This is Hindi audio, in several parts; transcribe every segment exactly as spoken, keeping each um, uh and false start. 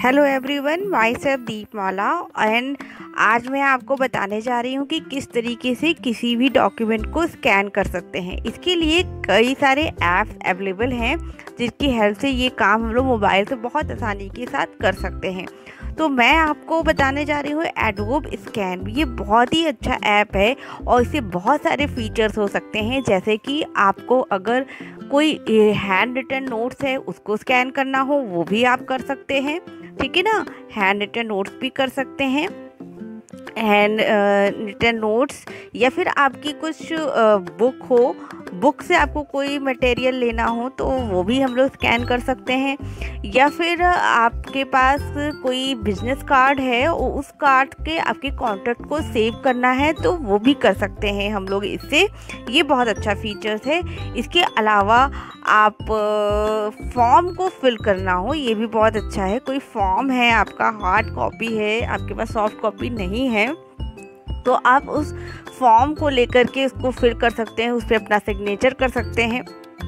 Hello everyone, myself Deepmala and आज मैं आपको बताने जा रही हूँ कि किस तरीके से किसी भी डॉक्यूमेंट को स्कैन कर सकते हैं। इसके लिए कई सारे ऐप्स अवेलेबल हैं जिसकी हेल्प से ये काम हम लोग मोबाइल से बहुत आसानी के साथ कर सकते हैं। तो मैं आपको बताने जा रही हूँ एडोब स्कैन। ये बहुत ही अच्छा ऐप है और इससे बहुत सारे फीचर्स हो सकते हैं, जैसे कि आपको अगर कोई हैंड रिटन नोट्स है उसको स्कैन करना हो वो भी आप कर सकते हैं, ठीक है ना। हैंड रिटन नोट्स भी कर सकते हैं, हैंड रिटन नोट्स, या फिर आपकी कुछ बुक हो, बुक से आपको कोई मटेरियल लेना हो तो वो भी हम लोग स्कैन कर सकते हैं। या फिर आपके पास कोई बिजनेस कार्ड है और उस कार्ड के आपके कॉन्टैक्ट को सेव करना है तो वो भी कर सकते हैं हम लोग इससे। ये बहुत अच्छा फीचर्स है। इसके अलावा आप फॉर्म को फिल करना हो, ये भी बहुत अच्छा है। कोई फॉर्म है, आपका हार्ड कॉपी है, आपके पास सॉफ्ट कॉपी नहीं है, तो आप उस फॉर्म को लेकर के उसको फिल कर सकते हैं, उस पर अपना सिग्नेचर कर सकते हैं।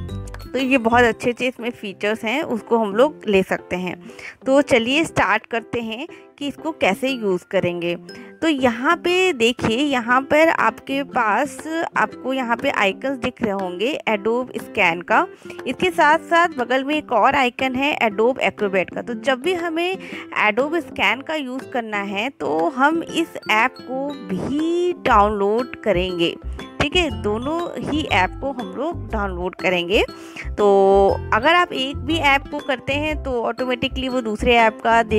तो ये बहुत अच्छे अच्छे इसमें फ़ीचर्स हैं, उसको हम लोग ले सकते हैं। तो चलिए स्टार्ट करते हैं कि इसको कैसे यूज़ करेंगे। तो यहाँ पे देखिए, यहाँ पर आपके पास आपको यहाँ पे आइकन्स दिख रहे होंगे एडोब स्कैन का। इसके साथ साथ बगल में एक और आइकन है एडोब एक्रोबैट का। तो जब भी हमें एडोब स्कैन का यूज़ करना है तो हम इस ऐप को भी डाउनलोड करेंगे, ठीक है। दोनों ही ऐप को हम लोग डाउनलोड करेंगे। तो अगर आप एक भी ऐप को करते हैं तो ऑटोमेटिकली वो दूसरे ऐप का दे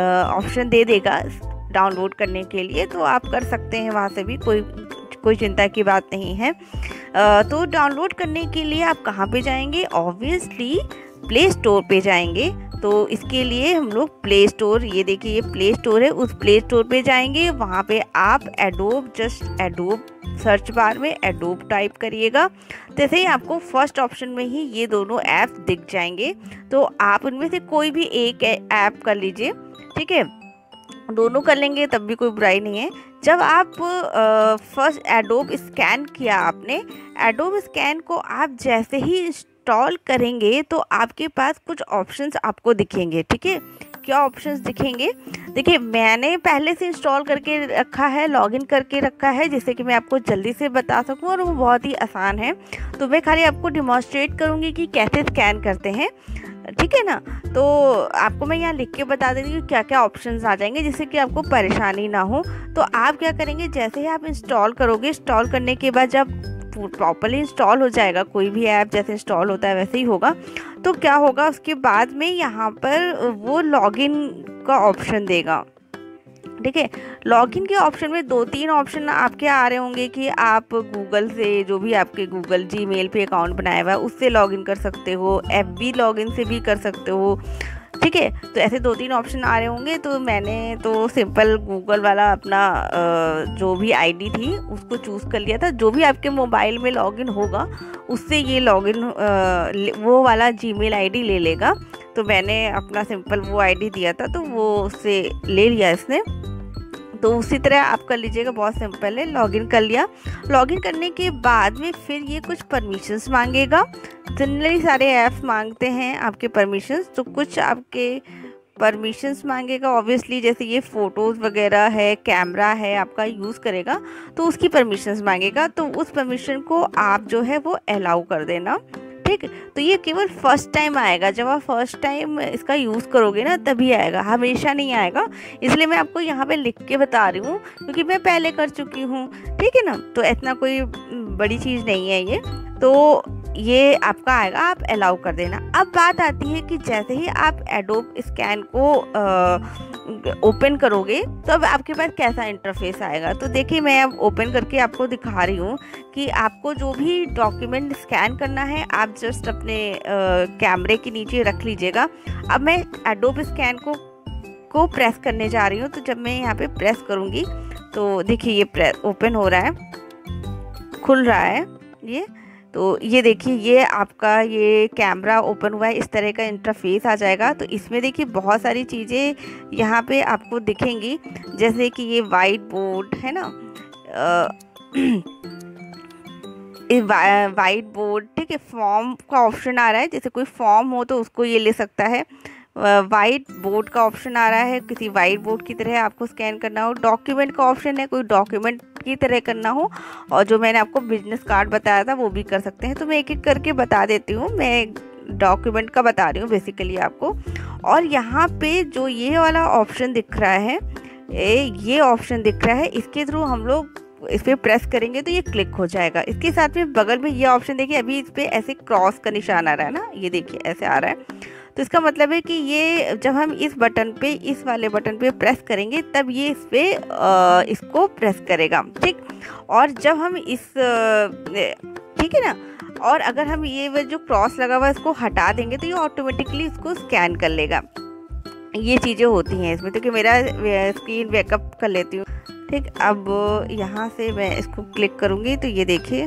ऑप्शन दे देगा डाउनलोड करने के लिए, तो आप कर सकते हैं वहाँ से भी, कोई कोई चिंता की बात नहीं है। आ, तो डाउनलोड करने के लिए आप कहाँ पे जाएंगे? ऑब्वियसली प्ले स्टोर पे जाएंगे। तो इसके लिए हम लोग प्ले स्टोर, ये देखिए ये प्ले स्टोर है, उस प्ले स्टोर पे जाएंगे। वहाँ पे आप Adobe, just Adobe search bar में एडोब टाइप करिएगा। जैसे ही आपको फर्स्ट ऑप्शन में ही ये दोनों ऐप दिख जाएंगे, तो आप उनमें से कोई भी एक ऐप कर लीजिए, ठीक है। दोनों कर लेंगे तब भी कोई बुराई नहीं है। जब आप फर्स्ट एडोब स्कैन किया आपने, एडोब स्कैन को आप जैसे ही इंस्टॉल करेंगे तो आपके पास कुछ ऑप्शंस आपको दिखेंगे, ठीक है। क्या ऑप्शंस दिखेंगे? देखिए, मैंने पहले से इंस्टॉल करके रखा है, लॉगिन करके रखा है, जिससे कि मैं आपको जल्दी से बता सकूं, और वो बहुत ही आसान है। तो मैं खाली आपको डिमॉन्स्ट्रेट करूंगी कि कैसे स्कैन करते हैं, ठीक है ना। तो आपको मैं यहाँ लिख के बता देती हूँ क्या क्या ऑप्शंस आ जाएंगे, जिससे कि आपको परेशानी ना हो। तो आप क्या करेंगे, जैसे ही आप इंस्टॉल करोगे, इंस्टॉल करने के बाद जब प्रॉपर्ली इंस्टॉल हो जाएगा, कोई भी ऐप जैसे इंस्टॉल होता है वैसे ही होगा, तो क्या होगा उसके बाद में यहाँ पर वो लॉगिन का ऑप्शन देगा, ठीक है। लॉगिन के ऑप्शन में दो तीन ऑप्शन आपके आ रहे होंगे कि आप गूगल से, जो भी आपके गूगल जीमेल पे अकाउंट बनाया हुआ है उससे लॉगिन कर सकते हो, एफबी लॉगिन से भी कर सकते हो, ठीक है। तो ऐसे दो तीन ऑप्शन आ रहे होंगे। तो मैंने तो सिंपल गूगल वाला अपना जो भी आईडी थी उसको चूज़ कर लिया था। जो भी आपके मोबाइल में लॉगिन होगा उससे ये लॉगिन वो वाला जीमेल आईडी ले लेगा। तो मैंने अपना सिंपल वो आईडी दिया था तो वो उससे ले लिया इसने। तो उसी तरह आप कर लीजिएगा, बहुत सिंपल है। लॉगिन कर लिया। लॉगिन करने के बाद में फिर ये कुछ परमिशंस मांगेगा। जनरली सारे ऐप्स मांगते हैं आपके परमिशंस, तो कुछ आपके परमिशंस मांगेगा ऑब्वियसली। जैसे ये फ़ोटोज़ वगैरह है, कैमरा है, आपका यूज़ करेगा तो उसकी परमिशंस मांगेगा। तो उस परमिशन को आप जो है वो अलाउ कर देना, ठीक। तो ये केवल फर्स्ट टाइम आएगा, जब आप फर्स्ट टाइम इसका यूज़ करोगे ना तभी आएगा, हमेशा नहीं आएगा। इसलिए मैं आपको यहाँ पे लिख के बता रही हूँ क्योंकि मैं पहले कर चुकी हूँ, ठीक है ना। तो इतना कोई बड़ी चीज़ नहीं है ये। तो ये आपका आएगा, आप अलाउ कर देना। अब बात आती है कि जैसे ही आप एडोब स्कैन को ओपन करोगे तो अब आपके पास कैसा इंटरफेस आएगा। तो देखिए, मैं अब ओपन करके आपको दिखा रही हूँ कि आपको जो भी डॉक्यूमेंट स्कैन करना है आप जस्ट अपने कैमरे के नीचे रख लीजिएगा। अब मैं एडोब स्कैन को को प्रेस करने जा रही हूँ। तो जब मैं यहाँ पे प्रेस करूँगी तो देखिए ये प्रेस ओपन हो रहा है, खुल रहा है ये। तो ये देखिए ये आपका ये कैमरा ओपन हुआ है, इस तरह का इंटरफेस आ जाएगा। तो इसमें देखिए बहुत सारी चीज़ें यहाँ पे आपको दिखेंगी, जैसे कि ये वाइट बोर्ड है ना, वाइट बोर्ड, ठीक है। फॉर्म का ऑप्शन आ रहा है, जैसे कोई फॉर्म हो तो उसको ये ले सकता है। वाइट बोर्ड का ऑप्शन आ रहा है, किसी वाइट बोर्ड की तरह आपको स्कैन करना हो। डॉक्यूमेंट का ऑप्शन है, कोई डॉक्यूमेंट की तरह करना हो। और जो मैंने आपको बिजनेस कार्ड बताया था वो भी कर सकते हैं। तो मैं एक एक करके बता देती हूँ। मैं डॉक्यूमेंट का बता रही हूँ बेसिकली आपको। और यहाँ पे जो ये वाला ऑप्शन दिख रहा है, ये ऑप्शन दिख रहा है, इसके थ्रू हम लोग इस पर प्रेस करेंगे तो ये क्लिक हो जाएगा। इसके साथ में बगल में ये ऑप्शन देखिए, अभी इस पर ऐसे क्रॉस का निशान आ रहा है ना, ये देखिए ऐसे आ रहा है। तो इसका मतलब है कि ये जब हम इस बटन पे, इस वाले बटन पे प्रेस करेंगे तब ये इस पे आ, इसको प्रेस करेगा, ठीक। और जब हम इस, ठीक है ना, और अगर हम ये जो क्रॉस लगा हुआ है इसको हटा देंगे तो ये ऑटोमेटिकली इसको स्कैन कर लेगा। ये चीज़ें होती हैं इसमें। तो कि मेरा स्क्रीन बैकअप कर लेती हूँ, ठीक। अब यहाँ से मैं इसको क्लिक करूँगी तो ये देखिए,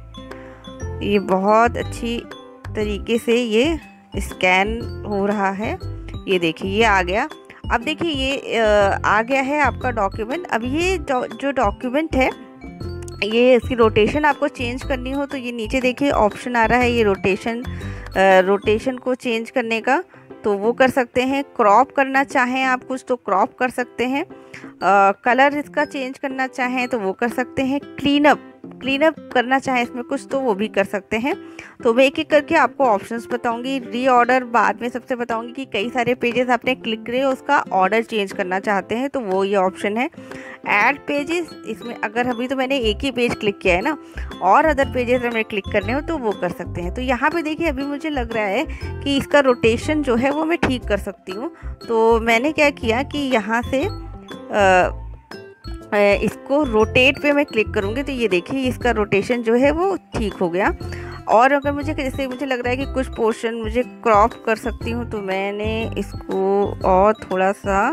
ये बहुत अच्छी तरीके से ये स्कैन हो रहा है। ये देखिए ये आ गया। अब देखिए ये आ गया है आपका डॉक्यूमेंट। अब ये जो डॉक्यूमेंट है, ये इसकी रोटेशन आपको चेंज करनी हो तो ये नीचे देखिए ऑप्शन आ रहा है, ये रोटेशन रोटेशन को चेंज करने का, तो वो कर सकते हैं। क्रॉप करना चाहें आप कुछ तो क्रॉप कर सकते हैं। कलर इसका चेंज करना चाहें तो वो कर सकते हैं। क्लीन अप क्लीन अप करना चाहें इसमें कुछ तो वो भी कर सकते हैं। तो मैं एक एक करके आपको ऑप्शंस बताऊंगी। रीऑर्डर बाद में सबसे बताऊंगी कि कई सारे पेजेस आपने क्लिक करे, उसका ऑर्डर चेंज करना चाहते हैं तो वो ये ऑप्शन है। ऐड पेजेस, इसमें अगर अभी तो मैंने एक ही पेज क्लिक किया है ना, और अदर पेजेस हमें क्लिक करने हो तो वो कर सकते हैं। तो यहाँ पे देखिए अभी मुझे लग रहा है कि इसका रोटेशन जो है वो मैं ठीक कर सकती हूँ। तो मैंने क्या किया कि यहाँ से आ, इसको रोटेट पे मैं क्लिक करूँगी तो ये देखिए इसका रोटेशन जो है वो ठीक हो गया। और अगर मुझे जैसे मुझे लग रहा है कि कुछ पोर्शन मुझे क्रॉप कर सकती हूँ तो मैंने इसको और थोड़ा सा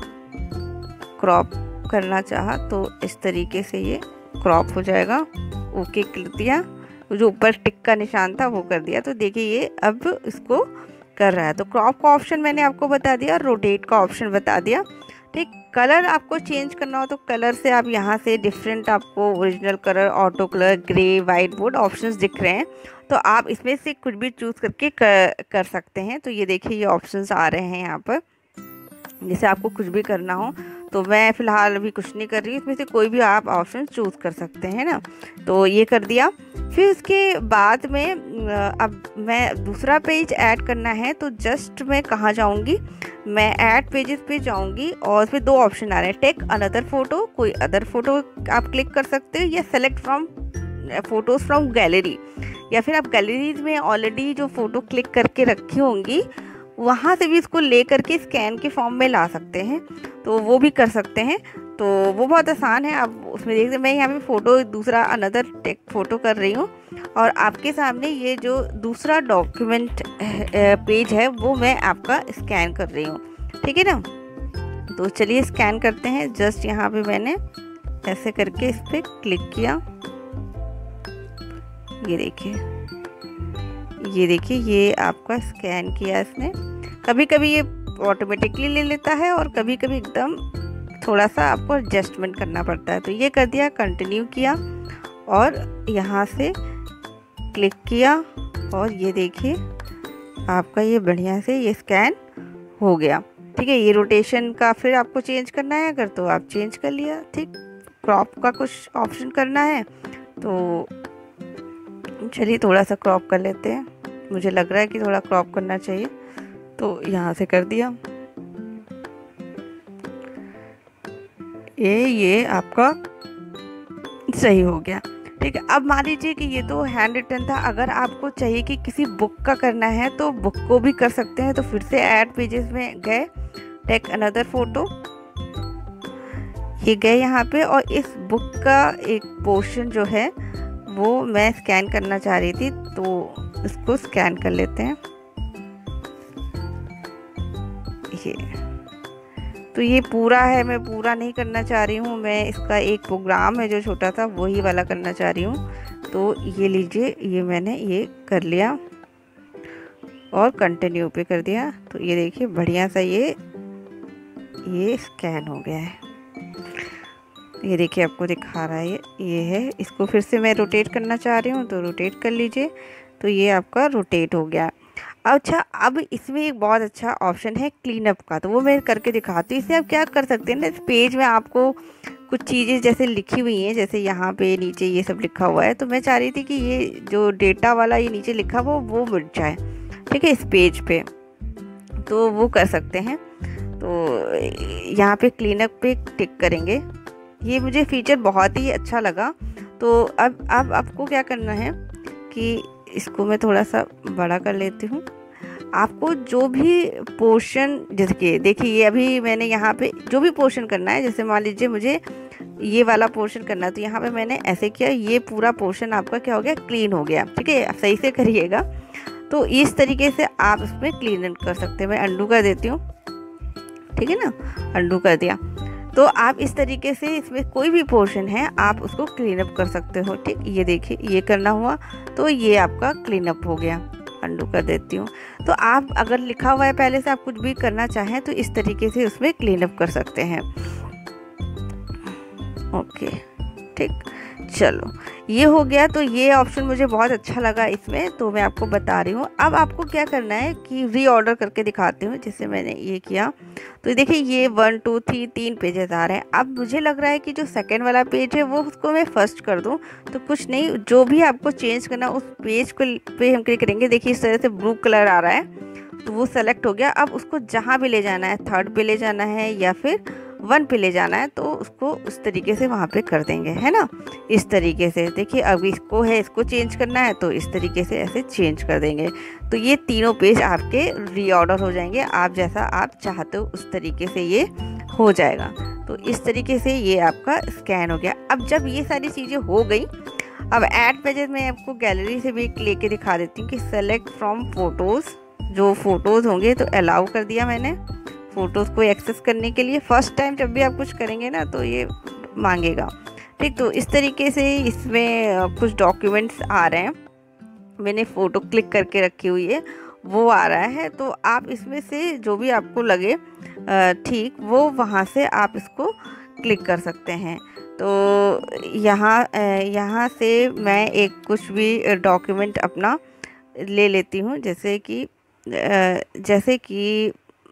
क्रॉप करना चाहा तो इस तरीके से ये क्रॉप हो जाएगा। ओके कर दिया, जो ऊपर टिक का निशान था वो कर दिया। तो देखिए ये अब इसको कर रहा है। तो क्रॉप का ऑप्शन मैंने आपको बता दिया, रोटेट का ऑप्शन बता दिया, ठीक। कलर आपको चेंज करना हो तो कलर से आप यहाँ से डिफरेंट आपको original colour, auto colour, grey, whiteboard options दिख रहे हैं। तो आप इसमें से कुछ भी चूज़ करके कर, कर सकते हैं। तो ये देखिए ये ऑप्शंस आ रहे हैं यहाँ पर, जैसे आपको कुछ भी करना हो। तो मैं फ़िलहाल अभी कुछ नहीं कर रही हूँ, इसमें से कोई भी आप ऑप्शन चूज़ कर सकते हैं ना। तो ये कर दिया। फिर उसके बाद में अब मैं दूसरा पेज ऐड करना है तो जस्ट मैं कहाँ जाऊँगी, मैं ऐड पेजेस पे जाऊँगी और उसमें दो ऑप्शन आ रहे हैं, टेक अनदर फ़ोटो, कोई अदर फ़ोटो आप क्लिक कर सकते हो, या select from photos from gallery, या फिर आप गैलरीज में ऑलरेडी जो फ़ोटो क्लिक करके रखी होंगी वहाँ से भी इसको ले करके स्कैन के फॉर्म में ला सकते हैं। तो वो भी कर सकते हैं। तो वो बहुत आसान है। आप उसमें देख सकते, मैं यहाँ पे फ़ोटो दूसरा अनदर टेक फ़ोटो कर रही हूँ और आपके सामने ये जो दूसरा डॉक्यूमेंट पेज है वो मैं आपका स्कैन कर रही हूँ, ठीक है ना। तो चलिए स्कैन करते हैं। जस्ट यहाँ पे मैंने ऐसे करके इस पर क्लिक किया, ये देखिए ये देखिए ये आपका स्कैन किया इसने। कभी कभी ये ऑटोमेटिकली ले लेता है और कभी कभी एकदम थोड़ा सा आपको एडजस्टमेंट करना पड़ता है। तो ये कर दिया, कंटिन्यू किया और यहाँ से क्लिक किया और ये देखिए आपका ये बढ़िया से ये स्कैन हो गया, ठीक है। ये रोटेशन का फिर आपको चेंज करना है अगर तो आप चेंज कर लिया, ठीक। क्रॉप का कुछ ऑप्शन करना है तो चलिए थोड़ा सा क्रॉप कर लेते हैं, मुझे लग रहा है कि थोड़ा क्रॉप करना चाहिए तो यहाँ से कर दिया। ये ये आपका सही हो गया, ठीक है। अब मान लीजिए कि ये तो हैंड रिटन था, अगर आपको चाहिए कि किसी बुक का करना है तो बुक को भी कर सकते हैं। तो फिर से ऐड पेजेस में गए, टेक अनदर फोटो, ये गए यहाँ पे और इस बुक का एक पोर्शन जो है वो मैं स्कैन करना चाह रही थी तो इसको स्कैन कर लेते हैं। ये तो ये पूरा है, मैं पूरा नहीं करना चाह रही हूँ, मैं इसका एक प्रोग्राम है जो छोटा था वही वाला करना चाह रही हूँ। तो ये लीजिए, ये मैंने ये कर लिया और कंटिन्यू पे कर दिया। तो ये देखिए बढ़िया सा ये ये स्कैन हो गया है। ये देखिए आपको दिखा रहा है ये ये है। इसको फिर से मैं रोटेट करना चाह रही हूँ तो रोटेट कर लीजिए। तो ये आपका रोटेट हो गया। अच्छा, अब इसमें एक बहुत अच्छा ऑप्शन है क्लीन अप का, तो वो मैं करके दिखाती हूँ। इससे आप क्या कर सकते हैं ना, इस पेज में आपको कुछ चीज़ें जैसे लिखी हुई हैं, जैसे यहाँ पे नीचे ये सब लिखा हुआ है, तो मैं चाह रही थी कि ये जो डेटा वाला ये नीचे लिखा हुआ वो मिट जाए, ठीक है, इस पेज पे, तो वो कर सकते हैं। तो यहाँ पे क्लीन अप पे टिक करेंगे। ये मुझे फीचर बहुत ही अच्छा लगा। तो अब अब आपको क्या करना है कि इसको मैं थोड़ा सा बड़ा कर लेती हूँ। आपको जो भी पोर्शन, जैसे कि देखिए ये अभी मैंने यहाँ पे जो भी पोर्शन करना है, जैसे मान लीजिए मुझे ये वाला पोर्शन करना है, तो यहाँ पे मैंने ऐसे किया, ये पूरा पोर्शन आपका क्या हो गया, क्लीन हो गया, ठीक है। आप सही से करिएगा। तो इस तरीके से आप इसमें क्लीन कर सकते हैं। मैं अंडू कर देती हूँ, ठीक है ना, अंडू कर दिया। तो आप इस तरीके से इसमें कोई भी पोर्शन है आप उसको क्लीन अप कर सकते हो, ठीक। ये देखिए ये करना हुआ, तो ये आपका क्लीन अप हो गया। अंडू कर देती हूँ। तो आप अगर लिखा हुआ है पहले से, आप कुछ भी करना चाहें तो इस तरीके से उसमें क्लीन अप कर सकते हैं। ओके, ठीक, चलो ये हो गया। तो ये ऑप्शन मुझे बहुत अच्छा लगा इसमें, तो मैं आपको बता रही हूँ। अब आपको क्या करना है कि रीऑर्डर करके दिखाती हूँ। जैसे मैंने ये किया, तो देखिए ये वन टू थ्री तीन पेजेस आ रहे हैं। अब मुझे लग रहा है कि जो सेकंड वाला पेज है वो उसको मैं फर्स्ट कर दूँ। तो कुछ नहीं, जो भी आपको चेंज करना उस पेज को पे हम क्लिक करेंगे। देखिए इस तरह से ब्लू कलर आ रहा है, तो वो सेलेक्ट हो गया। अब उसको जहाँ भी ले जाना है, थर्ड पे ले जाना है या फिर वन पे ले जाना है, तो उसको उस तरीके से वहाँ पे कर देंगे, है ना, इस तरीके से। देखिए अब इसको है, इसको चेंज करना है तो इस तरीके से ऐसे चेंज कर देंगे। तो ये तीनों पेज आपके रीऑर्डर हो जाएंगे। आप जैसा आप चाहते हो उस तरीके से ये हो जाएगा। तो इस तरीके से ये आपका स्कैन हो गया। अब जब ये सारी चीज़ें हो गई, अब ऐड पेजेस में आपको गैलरी से भी लेके दिखा देती हूँ कि सेलेक्ट फ्रॉम फोटोज़, जो फ़ोटोज़ होंगे तो अलाउ कर दिया मैंने फ़ोटोज़ को एक्सेस करने के लिए। फ़र्स्ट टाइम जब भी आप कुछ करेंगे ना तो ये मांगेगा, ठीक। तो इस तरीके से इसमें कुछ डॉक्यूमेंट्स आ रहे हैं। मैंने फ़ोटो क्लिक करके रखी हुई है, वो आ रहा है। तो आप इसमें से जो भी आपको लगे ठीक, वो वहाँ से आप इसको क्लिक कर सकते हैं। तो यहाँ यहाँ से मैं एक कुछ भी डॉक्यूमेंट अपना ले लेती हूँ, जैसे कि जैसे कि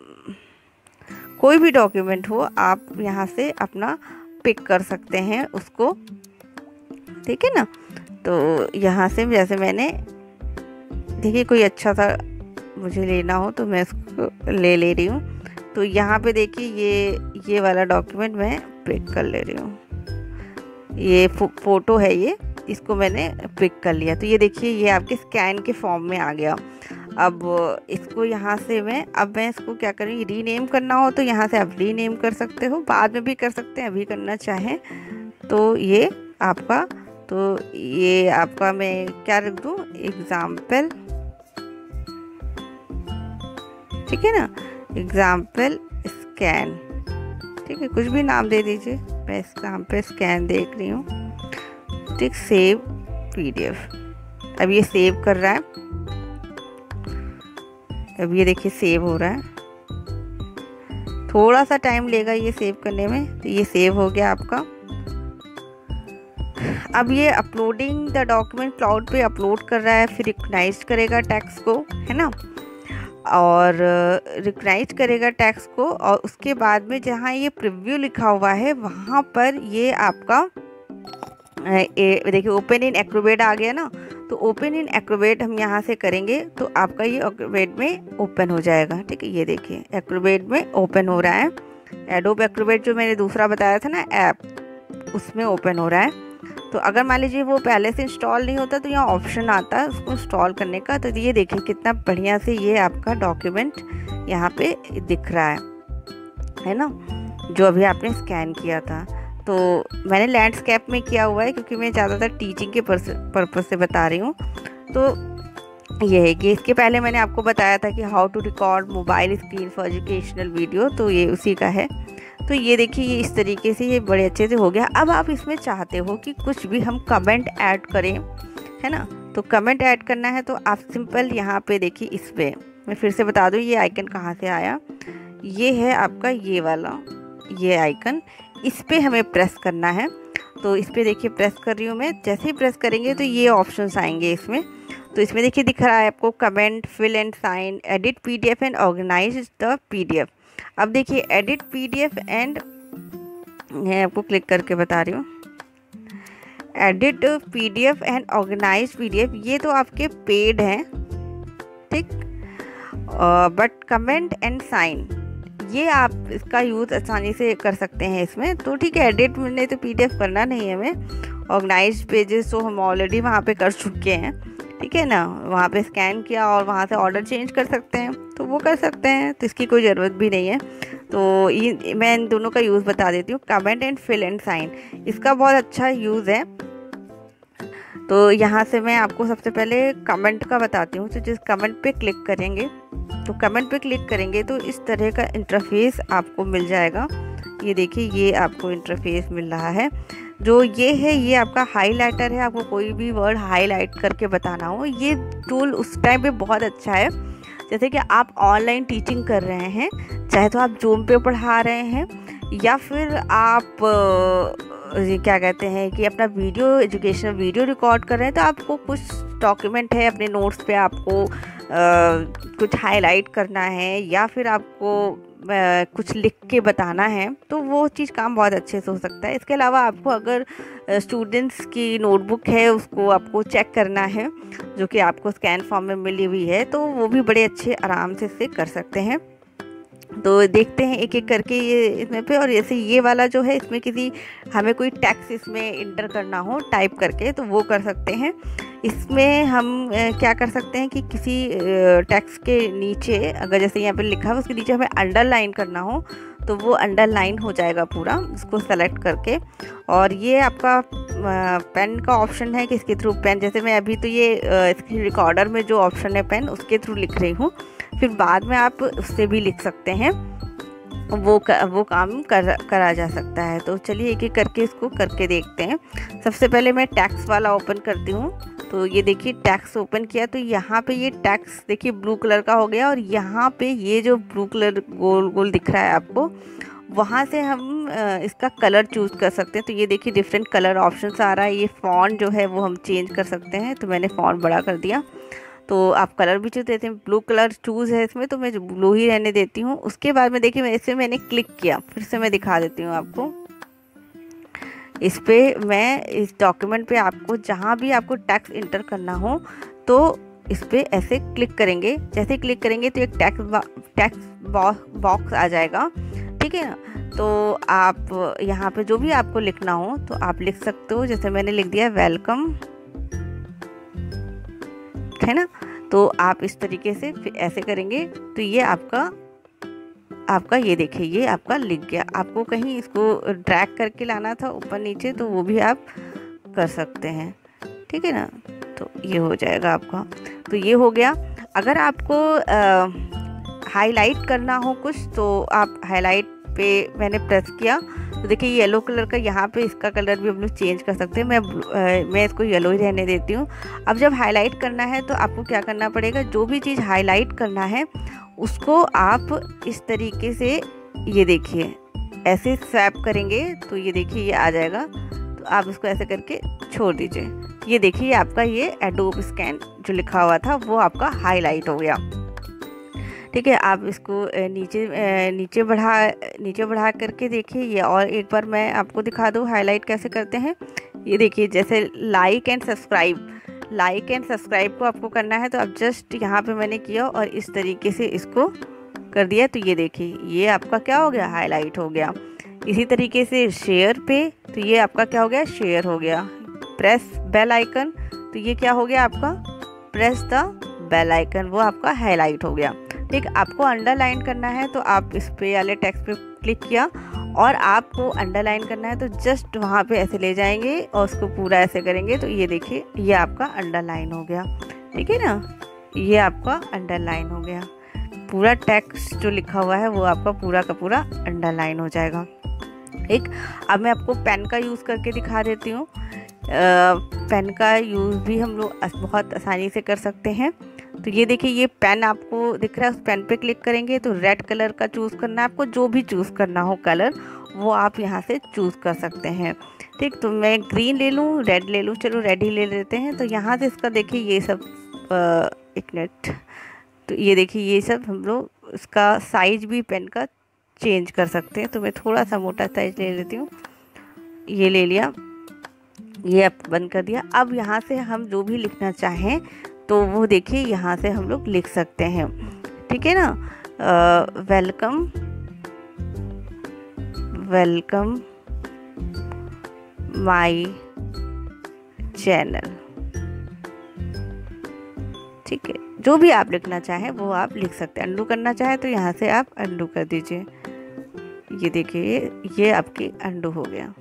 कोई भी डॉक्यूमेंट हो आप यहाँ से अपना पिक कर सकते हैं उसको, ठीक है ना। तो यहाँ से जैसे मैंने, देखिए कोई अच्छा सा मुझे लेना हो तो मैं इसको ले ले रही हूँ। तो यहाँ पे देखिए ये ये वाला डॉक्यूमेंट मैं पिक कर ले रही हूँ। ये फो, फोटो है ये, इसको मैंने पिक कर लिया। तो ये देखिए ये आपके स्कैन के फॉर्म में आ गया। अब इसको यहाँ से मैं अब मैं इसको क्या करूँगी, रीनेम करना हो तो यहाँ से आप रीनेम कर सकते हो, बाद में भी कर सकते हैं, अभी करना चाहें तो ये आपका। तो ये आपका मैं क्या रख दूँ, एग्ज़ाम्पल, ठीक है ना, एग्ज़ाम्पल स्कैन, ठीक है, कुछ भी नाम दे दीजिए। मैं एग्ज़ाम्पल स्कैन देख रही हूँ, ठीक। सेव पीडीएफ, अब ये सेव कर रहा है। अब ये देखिए सेव हो रहा है, थोड़ा सा टाइम लेगा ये सेव करने में। तो ये सेव हो गया आपका। अब ये अपलोडिंग द डॉक्यूमेंट क्लाउड पे अपलोड कर रहा है, फिर रिकग्नाइज करेगा टेक्स्ट को, है ना, और रिकग्नाइज करेगा टेक्स्ट को। और उसके बाद में जहाँ ये प्रीव्यू लिखा हुआ है वहाँ पर ये आपका देखिए ओपन इन एक्रोबेट आ गया ना। तो ओपन इन एक्रोबेट हम यहाँ से करेंगे तो आपका ये एक्रोबेट में ओपन हो जाएगा, ठीक है। ये देखिए एक्रोबेट में ओपन हो रहा है। एडोब एक्रोबेट जो मैंने दूसरा बताया था ना ऐप, उसमें ओपन हो रहा है। तो अगर मान लीजिए वो पहले से इंस्टॉल नहीं होता तो यहाँ ऑप्शन आता है उसको इंस्टॉल करने का। तो ये देखिए कितना बढ़िया से ये आपका डॉक्यूमेंट यहाँ पे दिख रहा है, है ना, जो अभी आपने स्कैन किया था। तो मैंने लैंडस्केप में किया हुआ है क्योंकि मैं ज़्यादातर टीचिंग के पर्पज़ से बता रही हूँ। तो ये है कि इसके पहले मैंने आपको बताया था कि how to record mobile screen for educational video, तो ये उसी का है। तो ये देखिए ये इस तरीके से ये बड़े अच्छे से हो गया। अब आप इसमें चाहते हो कि कुछ भी हम कमेंट ऐड करें, है ना, तो कमेंट ऐड करना है तो आप सिंपल यहाँ पे देखिए इस पर मैं फिर से बता दूँ ये आइकन कहाँ से आया। ये है आपका ये वाला ये आइकन, इस पर हमें प्रेस करना है। तो इस पर देखिए प्रेस कर रही हूँ मैं। जैसे ही प्रेस करेंगे तो ये ऑप्शंस आएंगे इसमें। तो इसमें देखिए दिख रहा है आपको comment, fill and sign, edit PDF and organise the PDF. अब देखिए एडिट पीडीएफ एंड, मैं आपको क्लिक करके बता रही हूँ, edit PDF and organise PDF, ये तो आपके पेड हैं, ठीक। बट कमेंट एंड साइन, ये आप इसका यूज़ आसानी से कर सकते हैं इसमें। तो ठीक है, एडिट में तो पीडीएफ करना नहीं है हमें। ऑर्गेनाइज पेजेस तो हम ऑलरेडी वहाँ पे कर चुके हैं, ठीक है ना, वहाँ पे स्कैन किया और वहाँ से ऑर्डर चेंज कर सकते हैं, तो वो कर सकते हैं, तो इसकी कोई ज़रूरत भी नहीं है। तो ये मैं इन दोनों का यूज़ बता देती हूँ। Comment and fill and sign, इसका बहुत अच्छा यूज़ है। तो यहाँ से मैं आपको सबसे पहले कमेंट का बताती हूँ। तो जिस कमेंट पे क्लिक करेंगे, तो कमेंट पे क्लिक करेंगे तो इस तरह का इंटरफेस आपको मिल जाएगा। ये देखिए, ये आपको इंटरफेस मिल रहा है। जो ये है, ये आपका हाईलाइटर है। आपको कोई भी वर्ड हाईलाइट करके बताना हो, ये टूल उस टाइम पे बहुत अच्छा है। जैसे कि आप ऑनलाइन टीचिंग कर रहे हैं, चाहे तो आप जूम पे पढ़ा रहे हैं, या फिर आप ये क्या कहते हैं कि अपना वीडियो एजुकेशनल वीडियो रिकॉर्ड कर रहे हैं, तो आपको कुछ डॉक्यूमेंट है अपने नोट्स पे, आपको आ, कुछ हाईलाइट करना है, या फिर आपको आ, कुछ लिख के बताना है, तो वो चीज़ काम बहुत अच्छे से हो सकता है। इसके अलावा आपको अगर स्टूडेंट्स की नोटबुक है, उसको आपको चेक करना है, जो कि आपको स्कैन फॉर्म में मिली हुई है, तो वो भी बड़े अच्छे आराम से इससे कर सकते हैं। तो देखते हैं एक एक करके ये इसमें पे। और जैसे ये वाला जो है, इसमें किसी हमें कोई टैक्स इसमें इंटर करना हो टाइप करके, तो वो कर सकते हैं। इसमें हम क्या कर सकते हैं कि किसी टैक्स के नीचे, अगर जैसे यहाँ पे लिखा है उसके नीचे हमें अंडरलाइन करना हो, तो वो अंडरलाइन हो जाएगा पूरा, इसको सेलेक्ट करके। और ये आपका पेन का ऑप्शन है कि इसके थ्रू पेन, जैसे मैं अभी तो ये स्क्रीन रिकॉर्डर में जो ऑप्शन है पेन, उसके थ्रू लिख रही हूँ, फिर बाद में आप उससे भी लिख सकते हैं, वो वो काम कर करा जा सकता है। तो चलिए एक एक करके इसको करके देखते हैं। सबसे पहले मैं टैक्स वाला ओपन करती हूँ। तो ये देखिए टैक्स ओपन किया, तो यहाँ पे ये टैक्स देखिए ब्लू कलर का हो गया, और यहाँ पे ये जो ब्लू कलर गोल गोल दिख रहा है आपको, वहाँ से हम इसका कलर चूज़ कर सकते हैं। तो ये देखिए डिफरेंट कलर ऑप्शंस आ रहा है। ये फ़ॉन्ट जो है वो हम चेंज कर सकते हैं, तो मैंने फ़ॉन्ट बड़ा कर दिया। तो आप कलर भी चूज़ देते हैं, ब्लू कलर चूज़ है इसमें, तो मैं ब्लू ही रहने देती हूँ। उसके बाद में देखिए मैं इसे मैंने क्लिक किया, फिर से मैं दिखा देती हूँ आपको। इस पर मैं इस डॉक्यूमेंट पे आपको जहाँ भी आपको टैक्स इंटर करना हो, तो इस पर ऐसे क्लिक करेंगे। जैसे क्लिक करेंगे तो एक टैक्स टैक्स बॉक्स आ जाएगा, ठीक है ना। तो आप यहाँ पे जो भी आपको लिखना हो तो आप लिख सकते हो। जैसे मैंने लिख दिया वेलकम, है ना। तो आप इस तरीके से ऐसे करेंगे तो ये आपका आपका ये देखिए ये आपका लिख गया। आपको कहीं इसको ड्रैग करके लाना था ऊपर नीचे, तो वो भी आप कर सकते हैं, ठीक है ना। तो ये हो जाएगा आपका। तो ये हो गया। अगर आपको हाईलाइट करना हो कुछ, तो आप हाईलाइट पे मैंने प्रेस किया, तो देखिए ये येलो कलर का, यहाँ पे इसका कलर भी हम लोग चेंज कर सकते हैं। मैं आ, मैं इसको येलो ही रहने देती हूँ। अब जब हाईलाइट करना है तो आपको क्या करना पड़ेगा, जो भी चीज़ हाईलाइट करना है उसको आप इस तरीके से, ये देखिए ऐसे स्वैप करेंगे, तो ये देखिए ये आ जाएगा। तो आप इसको ऐसे करके छोड़ दीजिए। ये देखिए आपका ये एडोब स्कैन जो लिखा हुआ था वो आपका हाईलाइट हो गया, ठीक है। आप इसको नीचे नीचे बढ़ा नीचे बढ़ा करके देखिए ये, और एक बार मैं आपको दिखा दूँ हाईलाइट कैसे करते हैं। ये देखिए जैसे like and subscribe, like and subscribe को आपको करना है, तो अब जस्ट यहाँ पे मैंने किया और इस तरीके से इसको कर दिया। तो ये देखिए ये आपका क्या हो गया, हाईलाइट हो गया। इसी तरीके से शेयर पे, तो ये आपका क्या हो गया, शेयर हो गया। प्रेस बेल आइकन, तो ये क्या हो गया आपका, प्रेस द बेल आइकन, वो आपका हाईलाइट हो गया, ठीक। आपको अंडरलाइन करना है तो आप इस पे वाले टेक्स्ट पे क्लिक किया, और आपको अंडरलाइन करना है तो जस्ट वहाँ पे ऐसे ले जाएंगे और उसको पूरा ऐसे करेंगे, तो ये देखिए ये आपका अंडरलाइन हो गया, ठीक है ना। ये आपका अंडरलाइन हो गया, पूरा टेक्स्ट जो लिखा हुआ है वो आपका पूरा का पूरा अंडरलाइन हो जाएगा, ठीक। अब मैं आपको पेन का यूज़ करके दिखा देती हूँ। पेन का यूज़ भी हम लोग बहुत आसानी से कर सकते हैं। तो ये देखिए ये पेन आपको दिख रहा है, उस पेन पे क्लिक करेंगे तो रेड कलर का चूज़ करना है आपको। जो भी चूज़ करना हो कलर वो आप यहाँ से चूज़ कर सकते हैं, ठीक। तो मैं ग्रीन ले लूँ, रेड ले लूँ, चलो रेड ही ले लेते हैं। तो यहाँ से इसका देखिए ये सब एक मिनट, तो ये देखिए ये सब हम लोग इसका साइज भी पेन का चेंज कर सकते हैं। तो मैं थोड़ा सा मोटा साइज ले लेती हूँ, ये ले लिया, ये अब बंद कर दिया। अब यहाँ से हम जो भी लिखना चाहें तो वो देखिए यहाँ से हम लोग लिख सकते हैं, ठीक है ना। वेलकम वेलकम माय चैनल, ठीक है। जो भी आप लिखना चाहें वो आप लिख सकते हैं। अंडू करना चाहे तो यहाँ से आप अंडू कर दीजिए। ये देखिए ये आपकी अंडू हो गया,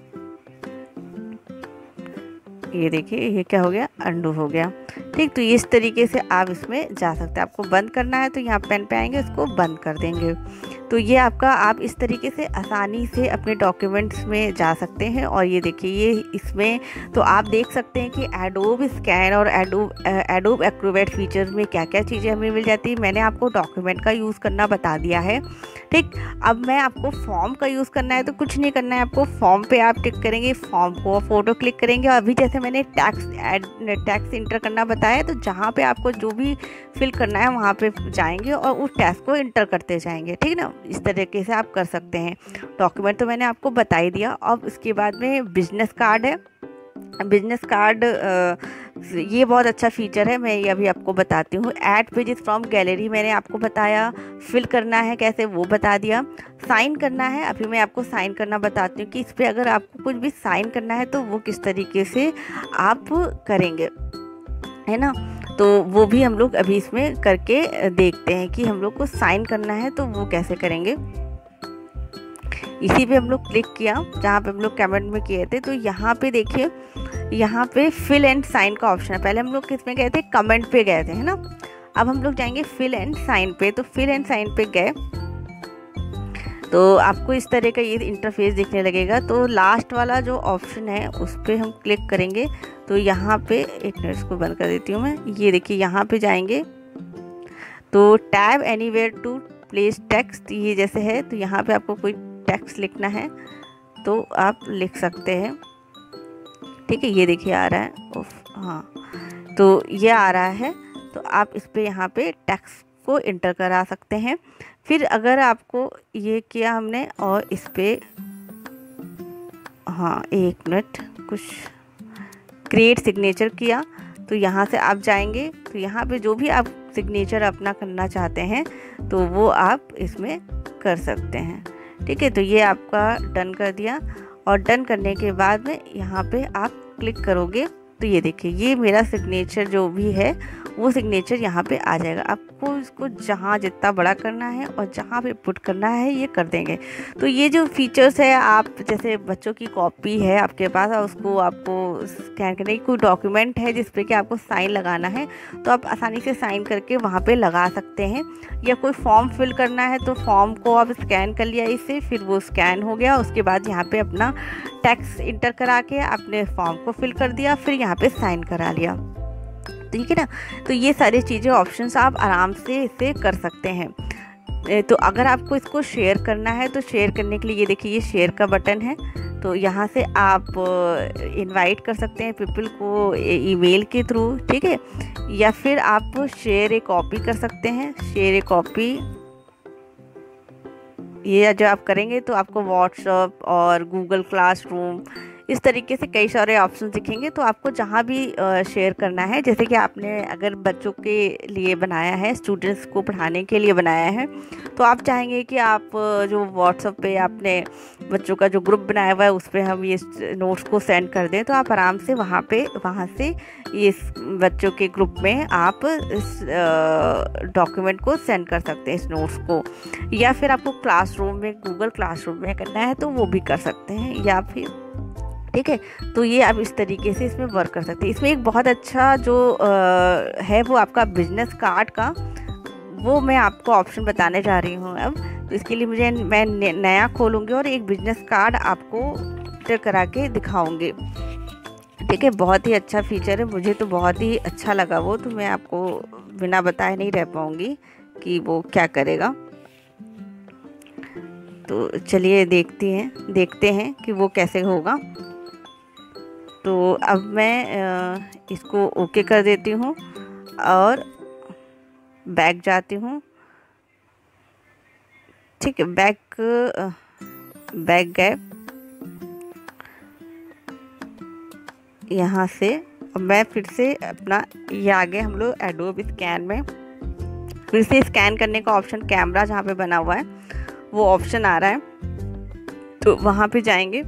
ये देखिए ये क्या हो गया, अंडू हो गया, ठीक। तो इस तरीके से आप इसमें जा सकते हैं। आपको बंद करना है तो यहाँ पेन पे आएंगे, उसको बंद कर देंगे। तो ये आपका, आप इस तरीके से आसानी से अपने डॉक्यूमेंट्स में जा सकते हैं। और ये देखिए ये इसमें तो आप देख सकते हैं कि एडोब स्कैन और एडोब एडोब एक्रोबैट फीचर में क्या क्या चीज़ें हमें मिल जाती है। मैंने आपको डॉक्यूमेंट का यूज़ करना बता दिया है, ठीक। अब मैं आपको फॉर्म का यूज़ करना है तो कुछ नहीं करना है आपको, फॉर्म पे आप टिक करेंगे, फॉर्म को फ़ोटो क्लिक करेंगे। और अभी जैसे मैंने टैक्स ऐड टैक्स इंटर करना बताया, तो जहाँ पे आपको जो भी फिल करना है वहाँ पे जाएंगे और उस टैक्स को इंटर करते जाएंगे, ठीक ना। इस तरीके से आप कर सकते हैं। डॉक्यूमेंट तो मैंने आपको बता ही दिया। अब इसके बाद में बिजनेस कार्ड है। बिजनेस कार्ड ये बहुत अच्छा फीचर है, मैं ये अभी आपको बताती हूँ। ऐड पेजेस फ्रॉम गैलरी मैंने आपको बताया, फिल करना है कैसे वो बता दिया। साइन करना है, अभी मैं आपको साइन करना बताती हूँ कि इस पर अगर आपको कुछ भी साइन करना है तो वो किस तरीके से आप करेंगे, है ना। तो वो भी हम लोग अभी इसमें करके देखते हैं कि हम लोग को साइन करना है तो वो कैसे करेंगे। इसी पे हम लोग क्लिक किया जहाँ पे हम लोग कमेंट में किए थे। तो यहाँ पे देखिए यहाँ पे फिल एंड साइन का ऑप्शन है। पहले हम लोग किस में गए थे, कमेंट पे गए थे, है ना। अब हम लोग जाएंगे फिल एंड साइन पे। तो फिल एंड साइन पे गए तो आपको इस तरह का ये इंटरफेस दिखने लगेगा। तो लास्ट वाला जो ऑप्शन है उस पर हम क्लिक करेंगे। तो यहाँ पे एक मिनट इसको बंद कर देती हूँ मैं। ये देखिए यहाँ पे जाएंगे तो tap anywhere to place text, ये जैसे है। तो यहाँ पे आपको कोई टेक्स्ट लिखना है तो आप लिख सकते हैं, ठीक है। ये देखिए आ रहा है, हाँ, तो ये आ रहा है। तो आप इस पे यहाँ पे टेक्स्ट को इंटर करा सकते हैं। फिर अगर आपको ये किया हमने और इस पे, हाँ एक मिनट, कुछ क्रिएट सिग्नेचर किया तो यहाँ से आप जाएंगे। तो यहाँ पे जो भी आप सिग्नेचर अपना करना चाहते हैं तो वो आप इसमें कर सकते हैं, ठीक है। तो ये आपका डन कर दिया। और डन करने के बाद में यहाँ पे आप क्लिक करोगे तो ये देखिए ये मेरा सिग्नेचर जो भी है वो सिग्नेचर यहाँ पे आ जाएगा। आपको इसको जहाँ जितना बड़ा करना है और जहाँ पे पुट करना है ये कर देंगे। तो ये जो फीचर्स है, आप जैसे बच्चों की कॉपी है आपके पास और उसको आपको स्कैन करने की, कोई डॉक्यूमेंट है जिस पे कि आपको साइन लगाना है तो आप आसानी से साइन करके वहाँ पे लगा सकते हैं। या कोई फॉर्म फिल करना है तो फॉर्म को आप स्कैन कर लिया इससे, फिर वो स्कैन हो गया, उसके बाद यहाँ पे अपना टेक्स्ट इंटर करा के आपने फॉर्म को फिल कर दिया, फिर यहाँ पे साइन करा लिया, ठीक है ना। तो ये सारी चीज़ें ऑप्शंस आप आराम से इसे कर सकते हैं। तो अगर आपको इसको शेयर करना है तो शेयर करने के लिए ये देखिए ये शेयर का बटन है। तो यहाँ से आप इनवाइट कर सकते हैं पीपल को ईमेल के थ्रू, ठीक है। या फिर आप शेयर ए कॉपी कर सकते हैं। शेयर ए कॉपी ये जो आप करेंगे तो आपको व्हाट्सएप और गूगल क्लासरूम इस तरीके से कई सारे ऑप्शन दिखेंगे। तो आपको जहाँ भी शेयर करना है, जैसे कि आपने अगर बच्चों के लिए बनाया है, स्टूडेंट्स को पढ़ाने के लिए बनाया है, तो आप चाहेंगे कि आप जो व्हाट्सएप पे आपने बच्चों का जो ग्रुप बनाया हुआ है उस पर हम ये नोट्स को सेंड कर दें, तो आप आराम से वहाँ पे वहाँ से इस बच्चों के ग्रुप में आप इस डॉक्यूमेंट को सेंड कर सकते हैं, इस नोट्स को। या फिर आपको क्लासरूम में, गूगल क्लासरूम में करना है तो वो भी कर सकते हैं, या फिर, ठीक है। तो ये आप इस तरीके से इसमें वर्क कर सकते हैं। इसमें एक बहुत अच्छा जो आ, है वो आपका बिजनेस कार्ड का, वो मैं आपको ऑप्शन बताने जा रही हूँ अब। तो इसके लिए मुझे मैं नया खोलूँगी और एक बिजनेस कार्ड आपको फिर करा के दिखाऊँगी, ठीक है। बहुत ही अच्छा फीचर है, मुझे तो बहुत ही अच्छा लगा वो। तो मैं आपको बिना बताए नहीं रह पाऊँगी कि वो क्या करेगा। तो चलिए देखते हैं देखते हैं कि वो कैसे होगा। तो अब मैं इसको ओके कर देती हूँ और बैक जाती हूँ। ठीक है, बैक बैक गए यहाँ से। अब मैं फिर से अपना ये आगे हम लोग एडोब स्कैन में फिर से स्कैन करने का ऑप्शन, कैमरा जहाँ पे बना हुआ है वो ऑप्शन आ रहा है, तो वहाँ पे जाएंगे।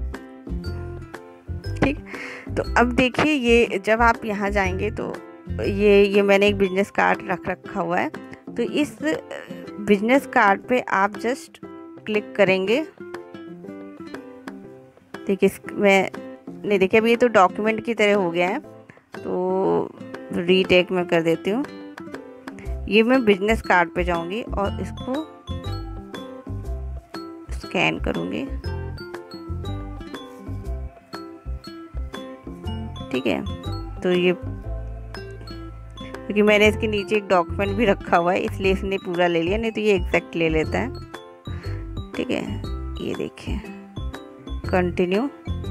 ठीक, तो अब देखिए ये जब आप यहाँ जाएंगे तो ये ये मैंने एक बिजनेस कार्ड रख रखा हुआ है, तो इस बिजनेस कार्ड पे आप जस्ट क्लिक करेंगे। देखिए मैं नहीं, देखिए अभी ये तो डॉक्यूमेंट की तरह हो गया है, तो रीटेक में कर देती हूँ। ये मैं बिजनेस कार्ड पे जाऊंगी और इसको स्कैन करूंगी। ठीक है, तो ये क्योंकि मैंने इसके नीचे एक डॉक्यूमेंट भी रखा हुआ है इसलिए इसने पूरा ले लिया, नहीं तो ये एग्जैक्ट ले लेता है। ठीक है, ये देखिए कंटिन्यू।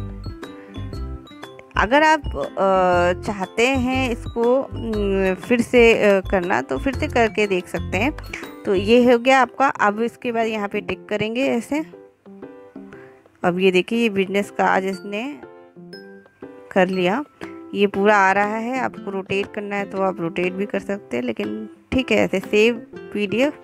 अगर आप चाहते हैं इसको फिर से करना तो फिर से करके देख सकते हैं। तो ये हो गया आपका। अब इसके बाद यहाँ पे टिक करेंगे ऐसे। अब ये देखिए ये बिजनेस का आज इसने कर लिया, ये पूरा आ रहा है। आपको रोटेट करना है तो आप रोटेट भी कर सकते हैं, लेकिन ठीक है ऐसे save PDF,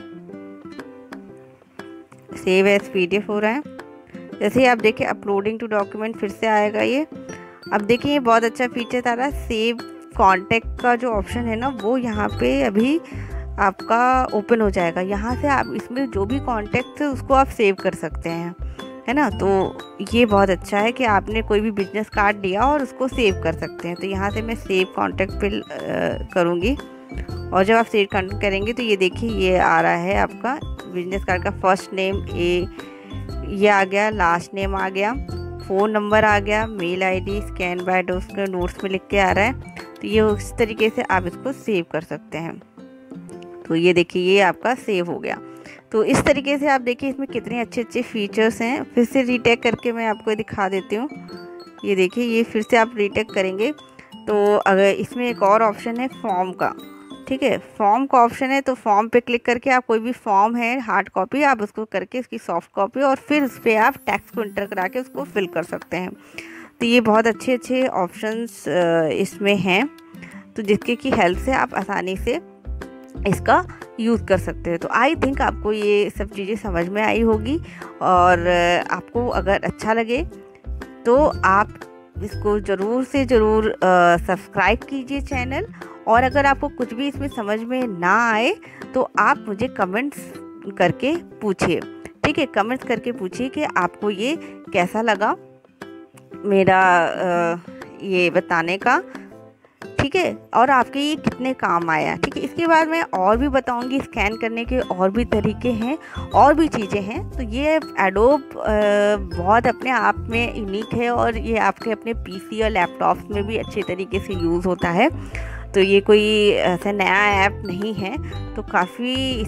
save as PDF हो रहा है। जैसे ही आप देखिए अपलोडिंग टू डॉक्यूमेंट फिर से आएगा ये। अब देखिए ये बहुत अच्छा फीचर आ रहा है, सेव कॉन्टेक्ट का जो ऑप्शन है ना वो यहाँ पे अभी आपका ओपन हो जाएगा। यहाँ से आप इसमें जो भी कॉन्टेक्ट है उसको आप सेव कर सकते हैं, है ना। तो ये बहुत अच्छा है कि आपने कोई भी बिजनेस कार्ड दिया और उसको सेव कर सकते हैं। तो यहाँ से मैं सेव कॉन्टेक्ट पे करूँगी और जब आप सेव कॉन्टेक्ट करेंगे तो ये देखिए ये आ रहा है आपका बिजनेस कार्ड का फर्स्ट नेम ए ये आ गया, लास्ट नेम आ गया, फ़ोन नंबर आ गया, मेल आईडी, स्कैन बाय दोस्त के नोट्स में लिख के आ रहा है। तो ये उस तरीके से आप इसको सेव कर सकते हैं। तो ये देखिए ये आपका सेव हो गया। तो इस तरीके से आप देखिए इसमें कितने अच्छे अच्छे फीचर्स हैं। फिर से रीटेक करके मैं आपको दिखा देती हूँ। ये देखिए ये फिर से आप रीटेक करेंगे तो अगर इसमें एक और ऑप्शन है फॉर्म का। ठीक है, फॉर्म का ऑप्शन है, तो फॉर्म पे क्लिक करके आप कोई भी फॉर्म है हार्ड कॉपी आप उसको करके उसकी सॉफ्ट कॉपी और फिर उस पर आप टेक्स्ट को इंटर करा के उसको फिल कर सकते हैं। तो ये बहुत अच्छे अच्छे ऑप्शंस इसमें हैं, तो जिसके की हेल्प से आप आसानी से इसका यूज़ कर सकते हैं। तो आई थिंक आपको ये सब चीज़ें समझ में आई होगी और आपको अगर अच्छा लगे तो आप इसको ज़रूर से ज़रूर सब्सक्राइब कीजिए चैनल। और अगर आपको कुछ भी इसमें समझ में ना आए तो आप मुझे कमेंट्स करके पूछिए। ठीक है, कमेंट्स करके पूछिए कि आपको ये कैसा लगा मेरा आ, ये बताने का। ठीक है, और आपके ये कितने काम आया। ठीक है, इसके बाद मैं और भी बताऊंगी स्कैन करने के और भी तरीके हैं और भी चीज़ें हैं। तो ये एडोब बहुत अपने आप में यूनिक है और ये आपके अपने पीसी और लैपटॉप्स में भी अच्छे तरीके से यूज़ होता है। तो ये कोई ऐसा नया ऐप नहीं है, तो काफ़ी इस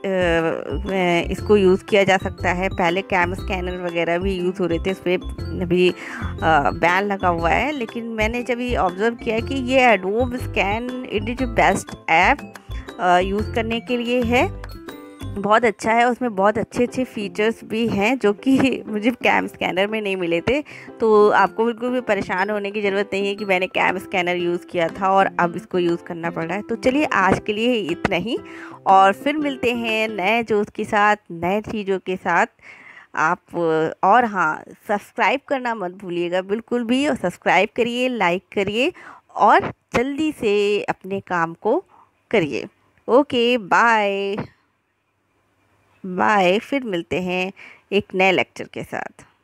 पर इसको यूज़ किया जा सकता है। पहले कैम स्कैनर वगैरह भी यूज़ हो रहे थे, इस पर अभी बैन लगा हुआ है। लेकिन मैंने जब ये ऑब्ज़र्व किया कि ये Adobe Scan it is best app use करने के लिए है, बहुत अच्छा है। उसमें बहुत अच्छे अच्छे फीचर्स भी हैं जो कि मुझे कैम स्कैनर में नहीं मिले थे। तो आपको बिल्कुल भी परेशान होने की ज़रूरत नहीं है कि मैंने कैम स्कैनर यूज़ किया था और अब इसको यूज़ करना पड़ रहा है। तो चलिए आज के लिए इतना ही, और फिर मिलते हैं नए जोश के साथ, नए चीज़ों के साथ। आप और हाँ, सब्सक्राइब करना मत भूलिएगा बिल्कुल भी, और सब्सक्राइब करिए, लाइक करिए और जल्दी से अपने काम को करिए। Okay, bye bye. फिर मिलते हैं एक नए लेक्चर के साथ।